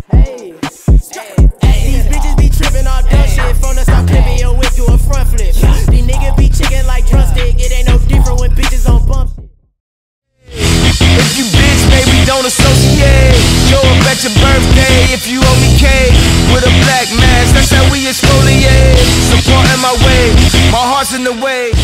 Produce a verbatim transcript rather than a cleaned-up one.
Hey, hey, these bitches be tripping off dumb shit. Phone us stop clipping your whip, do a front flip. These niggas be chicken like drumstick. It ain't no different when bitches on bump shit. If you bitch, maybe don't associate. Show up at your birthday if you owe me cake with a black mask. That's how we exfoliate. Supporting my way, my heart's in the way.